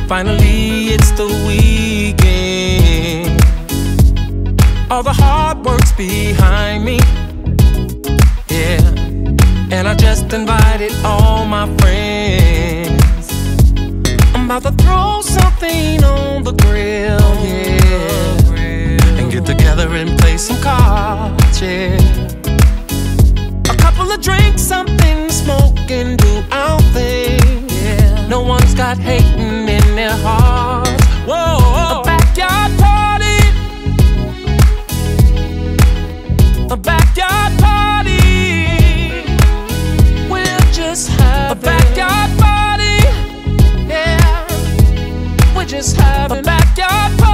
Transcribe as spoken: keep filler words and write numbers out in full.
Finally, it's the weekend. All the hard work's behind me, yeah. And I just invited all my friends. I'm about to throw something on the grill, yeah. And get together and play some cards, yeah. A couple of drinks, something to smoke, and do our thing, yeah. No one's got hating in their hearts. Whoa, a backyard party, a backyard party. We'll just have a backyard party, yeah. We'll just have a backyard party.